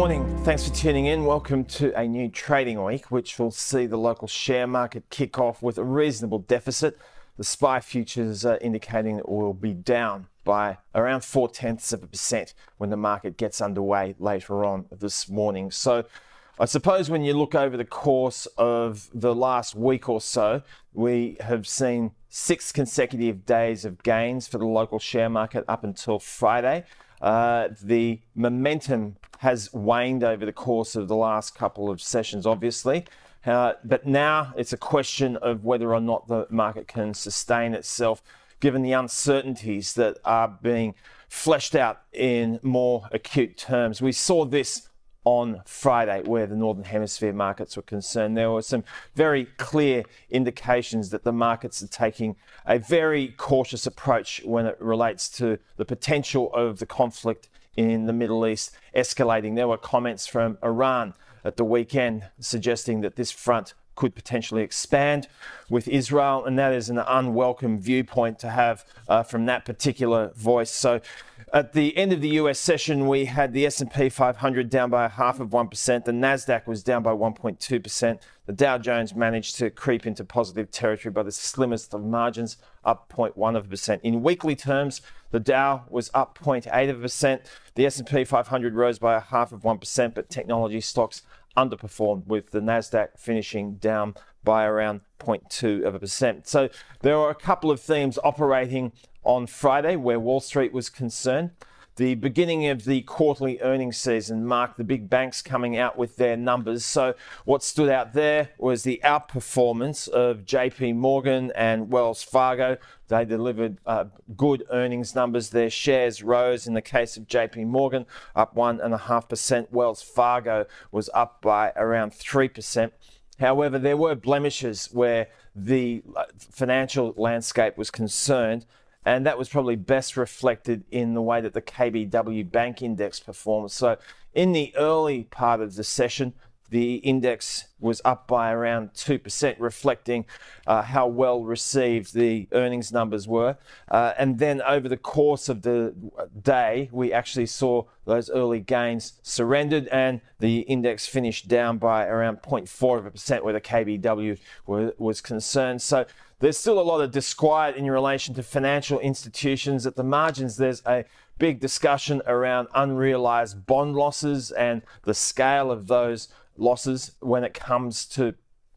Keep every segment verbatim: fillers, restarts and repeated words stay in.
morning. Thanks for tuning in. Welcome to a new trading week, which will see the local share market kick off with a reasonable deficit. The S P Y futures are indicating that we'll be down by around four tenths of a percent when the market gets underway later on this morning. So I suppose when you look over the course of the last week or so, we have seen six consecutive days of gains for the local share market up until Friday. Uh, the momentum has waned over the course of the last couple of sessions, obviously. Uh, but now it's a question of whether or not the market can sustain itself, given the uncertainties that are being fleshed out in more acute terms. We saw this on Friday, where the Northern Hemisphere markets were concerned. There were some very clear indications that the markets are taking a very cautious approach when it relates to the potential of the conflict in the Middle East escalating. There were comments from Iran at the weekend suggesting that this front could potentially expand with Israel, and that is an unwelcome viewpoint to have uh, from that particular voice. So at the end of the U S session, we had the S and P five hundred down by a half of one percent. The NASDAQ was down by one point two percent. The Dow Jones managed to creep into positive territory by the slimmest of margins, up zero point one of a percent. In weekly terms, the Dow was up zero point eight of a percent. The S and P five hundred rose by a half of one percent, but technology stocks underperformed, with the NASDAQ finishing down by around zero point two of a percent. So there are a couple of themes operating on Friday where Wall Street was concerned. The beginning of the quarterly earnings season marked the big banks coming out with their numbers. So what stood out there was the outperformance of J P Morgan and Wells Fargo. They delivered uh, good earnings numbers. Their shares rose. In the case of J P Morgan, up one and a half percent. Wells Fargo was up by around three percent. However, there were blemishes where the financial landscape was concerned, and that was probably best reflected in the way that the K B W Bank Index performed. So in the early part of the session, the index was up by around two percent, reflecting uh, how well received the earnings numbers were. Uh, and then over the course of the day, we actually saw those early gains surrendered, and the index finished down by around zero point four of a percent where the K B W was, was concerned. So there's still a lot of disquiet in relation to financial institutions. At the margins, there's a big discussion around unrealized bond losses and the scale of those losses when it comes to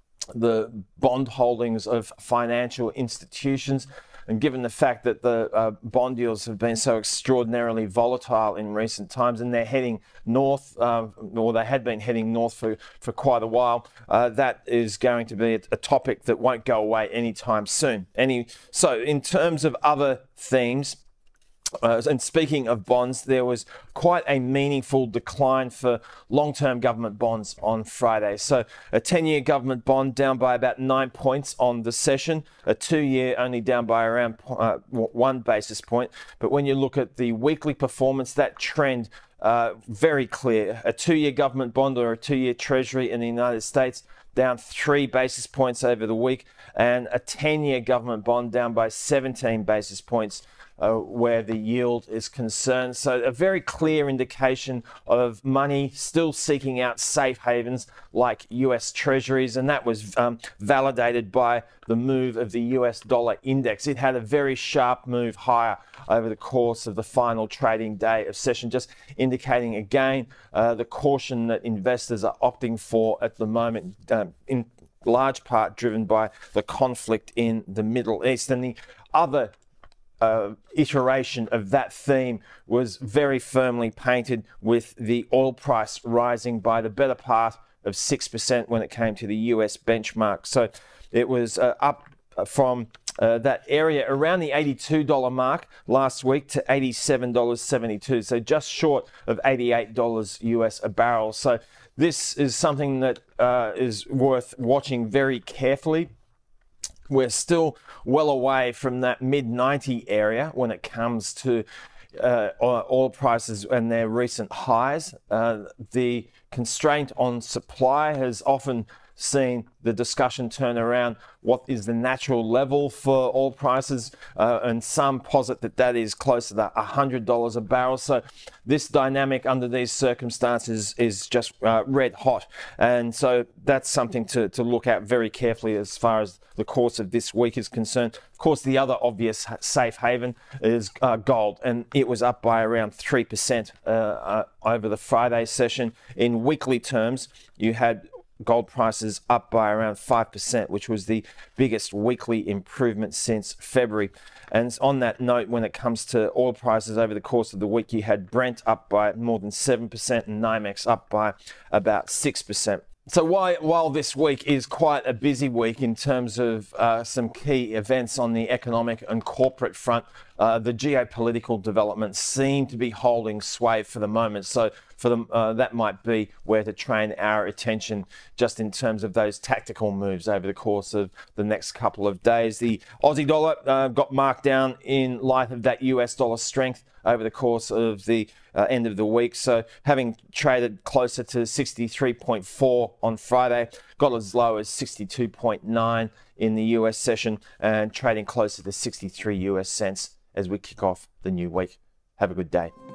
the bond holdings of financial institutions. And given the fact that the uh, bond yields have been so extraordinarily volatile in recent times, and they're heading north, uh, or they had been heading north for, for quite a while, uh, that is going to be a, a topic that won't go away anytime soon. Any, so in terms of other themes, Uh, and speaking of bonds, there was quite a meaningful decline for long-term government bonds on Friday. So a ten-year government bond down by about nine points on the session, a two-year only down by around uh, one basis point. But when you look at the weekly performance, that trend uh, very clear. A two-year government bond or a two-year treasury in the United States down three basis points over the week, and a ten-year government bond down by seventeen basis points Uh, where the yield is concerned. So a very clear indication of money still seeking out safe havens like U S Treasuries, and that was um, validated by the move of the U S dollar index. It had a very sharp move higher over the course of the final trading day of session, just indicating again uh, the caution that investors are opting for at the moment, um, in large part driven by the conflict in the Middle East. And the other Uh, iteration of that theme was very firmly painted with the oil price rising by the better part of six percent when it came to the U S benchmark. So it was uh, up from uh, that area around the eighty-two dollar mark last week to eighty-seven dollars and seventy-two cents, so just short of eighty-eight dollars U S a barrel. So this is something that uh, is worth watching very carefully. We're still well away from that mid ninety area when it comes to uh, oil prices and their recent highs. Uh, the constraint on supply has often seen the discussion turn around. What is the natural level for oil prices? Uh, and some posit that that is closer to one hundred dollars a barrel. So this dynamic under these circumstances is just uh, red hot. And so that's something to, to look at very carefully as far as the course of this week is concerned. Of course, the other obvious safe haven is uh, gold, and it was up by around three percent uh, uh, over the Friday session. In weekly terms, you had gold prices up by around five percent, which was the biggest weekly improvement since February. And on that note, when it comes to oil prices over the course of the week, you had Brent up by more than seven percent and NYMEX up by about six percent. So while, while this week is quite a busy week in terms of uh, some key events on the economic and corporate front, uh, the geopolitical developments seem to be holding sway for the moment. So for them, uh, that might be where to train our attention just in terms of those tactical moves over the course of the next couple of days. The Aussie dollar uh, got marked down in light of that U S dollar strength over the course of the uh, end of the week. So having traded closer to sixty-three point four on Friday, got as low as sixty-two point nine in the U S session and trading closer to sixty-three U S cents as we kick off the new week. Have a good day.